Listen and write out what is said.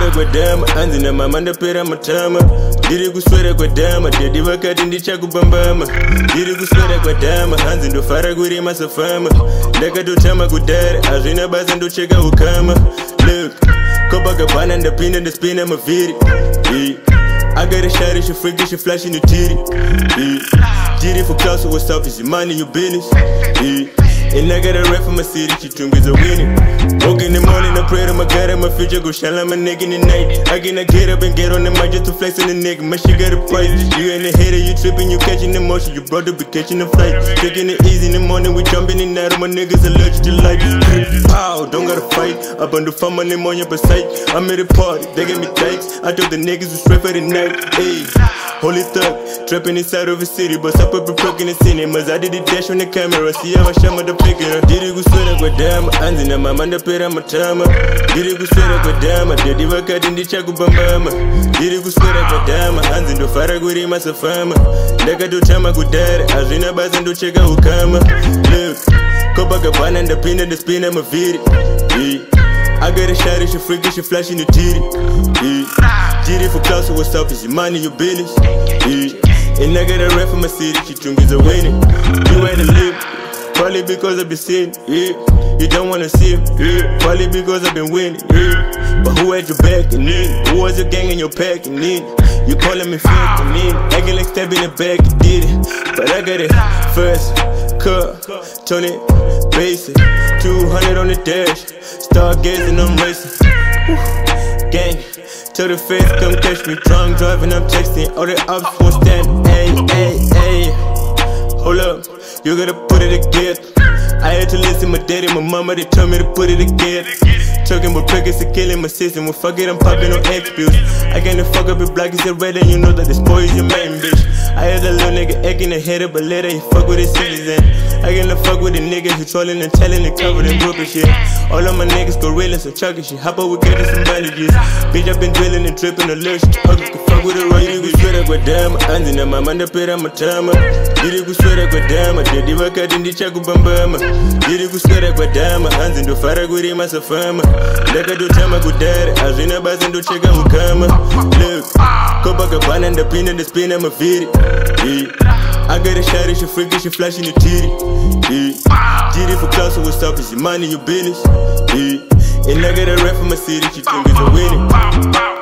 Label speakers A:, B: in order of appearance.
A: kuswera kwa Dhama, anzi na mama ndapera matama. Ndiri kuswera kwa Dhama, dedi vakati ndichakupambama. Ndiri kuswera kwa Dhama, anzi ndofara kurima safama. Ndakatotama kudhara, hazvina basa ndocheka ukama. Look, Copacabana ndapinda ndaspina mavhiri. I got a shot, she freaky, she flashing the titty. Did it for class, so what's up? Is your money, your business? And I got a rap for my city, she tungas are winning. Woke in the morning, I pray to my God and my future go shine like my neck in the night. I cannot get up and get on the mic just to flex on the neck. My shit got a price. You ain't a hater, you tripping, you catching emotion. You brought to be catching a flight. Taking it easy in the morning, we jumping in and out. My niggas allergic to life. Pow, don't gotta fight. Up on the farm, my name on your site. I'm at a party, they give me dikes. I told the niggas to straight for the night. Ayy, holy thug, trapping inside of a city, but stop up and plugging the cinemas. I did the dash on the camera, see how I shot my picking up. Did it kuswera kwa Dhama, anzi na mama ndapera matama. Did it kuswera kwa Dhama, dedi vakati ndichakupambama. Did it kuswera kwa Dhama, anzi ndofara kurima safama. Ndakatotama kudhara, hazvina basa ndocheka ukama. Look, Copacabana ndapinda ndaspina mavhiri. I got a shot, she freaky, she flashing the titty. Did it for class, so what's up? Is your money, your business? And I got a rap for my city, she tungas are winning. You ain't a live, probably because I've been sinning. You don't wanna see it, probably because I've been winning. But who had your back and in? Who was your gang in your pack and in? You calling me fake and in? Acting like stabbing the back, you did it. But I got it first, cut, turn it, basic. 200 on the dash, start gazing, I'm racing. Gang, tell the face, come catch me. Drunk driving, I'm texting. All the ops won't stand. Ayy, hold up, you gotta put it together. I had to listen to my daddy, my mama, they told me to put it together. Talking about pickets and killing my system. Well, fuck it, I'm popping on X pills. I can't fuck up with black is red, and you know that this boy is your main bitch. I had a little nigga acting a header, but later he fuck with his citizen. I can't fuck with the niggas who trolling and telling and covered in group and shit. All of my niggas gorillas and chucking shit. Hop up, we getting some bandages. Bitch, I been drilling and dripping a little shit. Ugly can fuck with the right. Did it kuswera kwa Dhama, anzi na mama ndapera matama. Did it kuswera kwa Dhama, dedi vakati ndichakupambama. Did it kuswera kwa Dhama, anzi ndofara kurima safama. Ndakatotama kudhara, hazvina basa ndocheka ukama. Look, Copacabana ndapinda ndaspina mavhiri. I got a shot, she freaky, she flashing the titty. Did it for class, so what's up? Is your money, your business? And I got a rap for my city, she tungas are winning.